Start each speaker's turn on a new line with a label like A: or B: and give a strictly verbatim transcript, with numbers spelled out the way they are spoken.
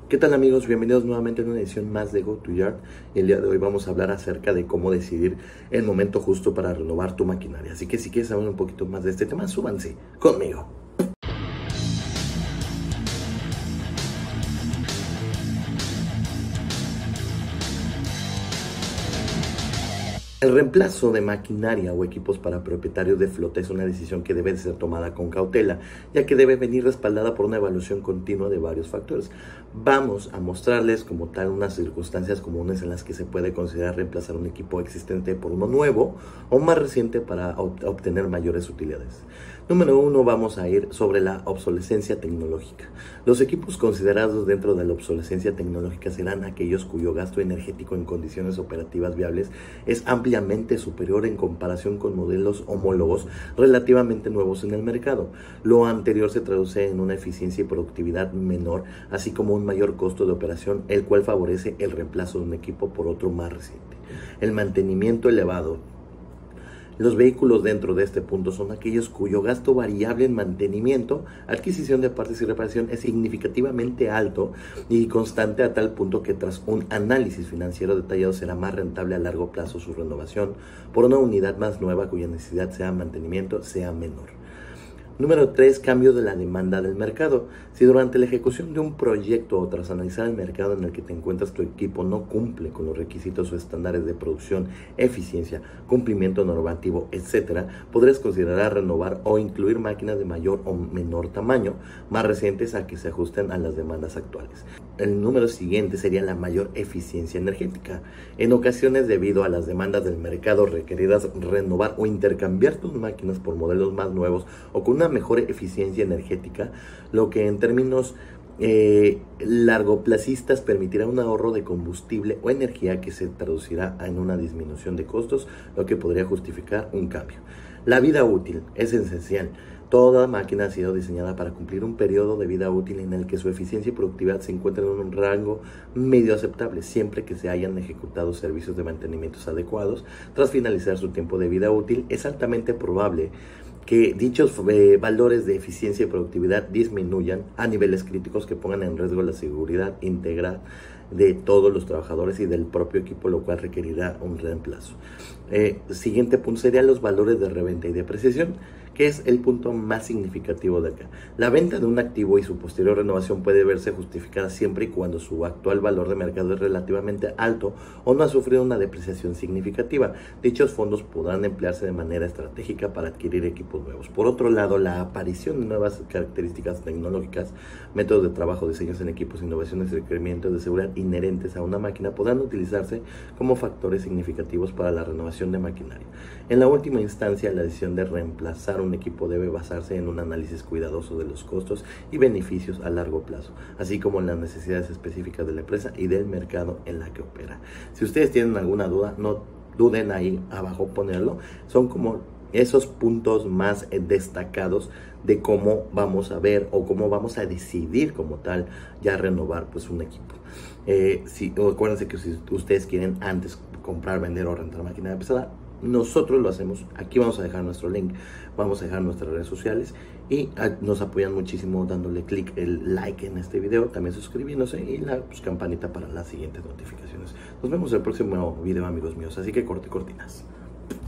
A: ¿Qué tal amigos? Bienvenidos nuevamente a una edición más de Go to Yard. El día de hoy vamos a hablar acerca de cómo decidir el momento justo para renovar tu maquinaria. Así que si quieres saber un poquito más de este tema, súbanse conmigo. El reemplazo de maquinaria o equipos para propietarios de flota es una decisión que debe ser tomada con cautela, ya que debe venir respaldada por una evaluación continua de varios factores. Vamos a mostrarles como tal unas circunstancias comunes en las que se puede considerar reemplazar un equipo existente por uno nuevo o más reciente para obtener mayores utilidades. Número uno, vamos a ir sobre la obsolescencia tecnológica. Los equipos considerados dentro de la obsolescencia tecnológica serán aquellos cuyo gasto energético en condiciones operativas viables es ampliamente superior en comparación con modelos homólogos relativamente nuevos en el mercado. Lo anterior se traduce en una eficiencia y productividad menor, así como un mayor costo de operación, el cual favorece el reemplazo de un equipo por otro más reciente. El mantenimiento elevado. Los vehículos dentro de este punto son aquellos cuyo gasto variable en mantenimiento, adquisición de partes y reparación es significativamente alto y constante, a tal punto que tras un análisis financiero detallado será más rentable a largo plazo su renovación por una unidad más nueva cuya necesidad sea mantenimiento sea menor. Número tres, cambio de la demanda del mercado. Si durante la ejecución de un proyecto o tras analizar el mercado en el que te encuentras tu equipo no cumple con los requisitos o estándares de producción, eficiencia, cumplimiento normativo, etcétera, podrías considerar renovar o incluir máquinas de mayor o menor tamaño, más recientes a que se ajusten a las demandas actuales. El número siguiente sería la mayor eficiencia energética. En ocasiones, debido a las demandas del mercado, requeridas renovar o intercambiar tus máquinas por modelos más nuevos o con una mejor eficiencia energética, lo que en términos eh, largoplacistas permitirá un ahorro de combustible o energía que se traducirá en una disminución de costos, lo que podría justificar un cambio. La vida útil es esencial. Toda máquina ha sido diseñada para cumplir un periodo de vida útil en el que su eficiencia y productividad se encuentren en un rango medio aceptable, siempre que se hayan ejecutado servicios de mantenimiento adecuados. Tras finalizar su tiempo de vida útil, es altamente probable que dichos eh, valores de eficiencia y productividad disminuyan a niveles críticos que pongan en riesgo la seguridad integral de todos los trabajadores y del propio equipo, lo cual requerirá un reemplazo. Eh, siguiente punto serían los valores de reventa y depreciación, que es el punto más significativo de acá. La venta de un activo y su posterior renovación puede verse justificada siempre y cuando su actual valor de mercado es relativamente alto o no ha sufrido una depreciación significativa. Dichos fondos podrán emplearse de manera estratégica para adquirir equipos nuevos. Por otro lado, la aparición de nuevas características tecnológicas, métodos de trabajo, diseños en equipos, innovaciones y requerimientos de seguridad inherentes a una máquina podrán utilizarse como factores significativos para la renovación de maquinaria. En la última instancia, la decisión de reemplazar un equipo debe basarse en un análisis cuidadoso de los costos y beneficios a largo plazo, así como en las necesidades específicas de la empresa y del mercado en la que opera. Si ustedes tienen alguna duda, no duden ahí abajo ponerlo. Son como esos puntos más destacados de cómo vamos a ver o cómo vamos a decidir como tal ya renovar pues un equipo. Eh, si, acuérdense que si ustedes quieren antes comprar, vender o rentar máquina pesada, nosotros lo hacemos. Aquí vamos a dejar nuestro link, vamos a dejar nuestras redes sociales y nos apoyan muchísimo dándole clic, el like en este video, también suscribiéndose y la pues, campanita para las siguientes notificaciones. Nos vemos en el próximo video, amigos míos, así que corte cortinas.